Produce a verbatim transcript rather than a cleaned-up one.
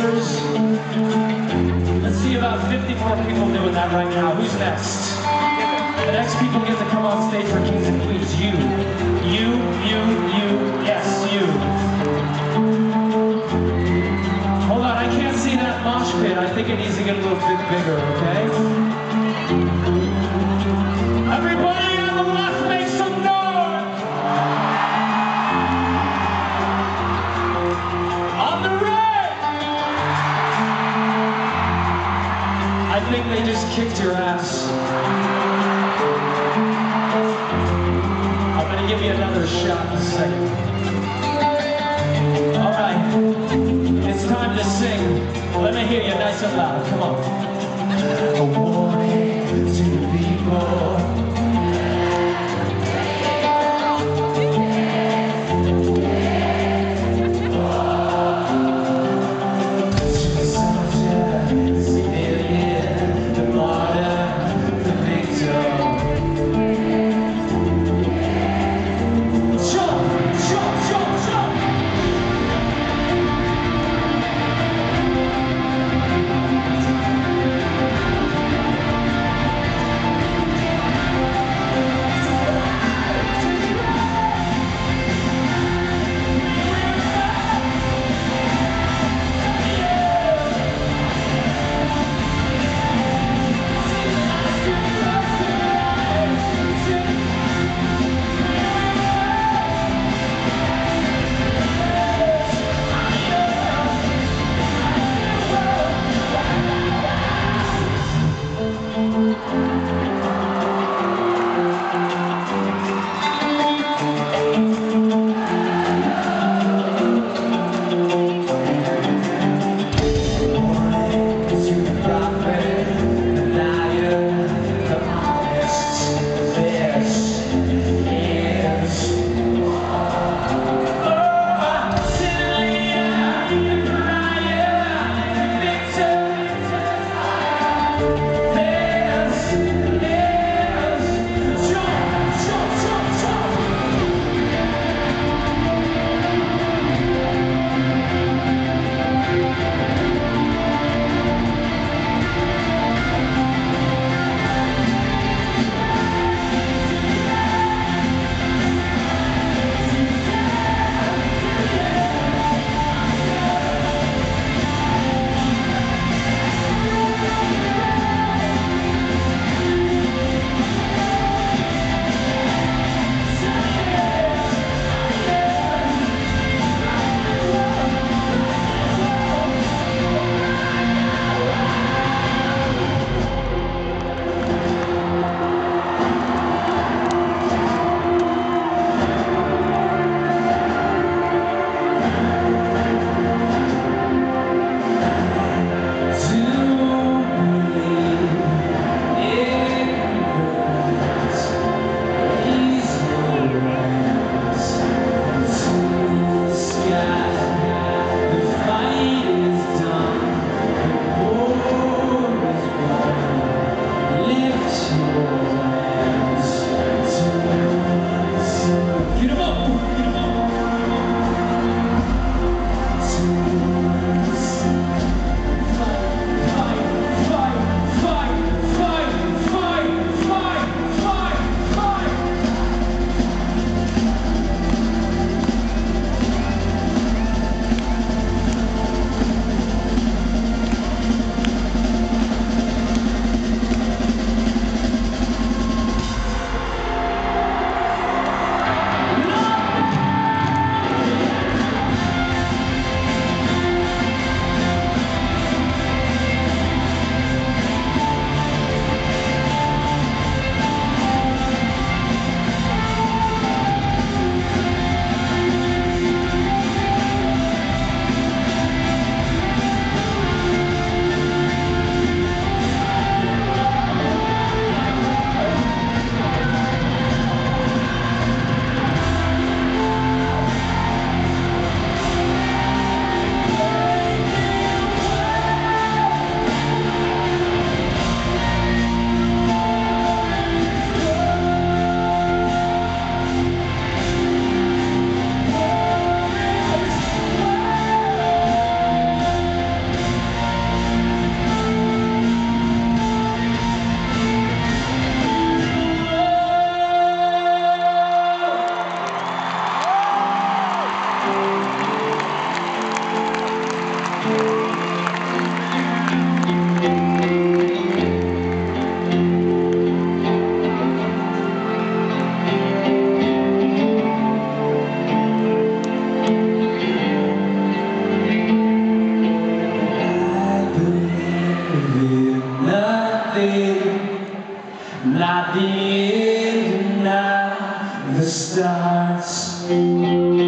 dancers. Let's see about fifty-four people doing that right now. Who's next? The next people get to come on stage for Kings and Queens. You, you, you, you, yes, you. Hold on, I can't see that mosh pit. I think it needs to get a little bit bigger, okay? Everybody on the left, make some noise! On the right! I think they just kicked your ass. I'm gonna give you another shot in a second. All right, it's time to sing. Let me hear you nice and loud, come on. A warning to the people. dance.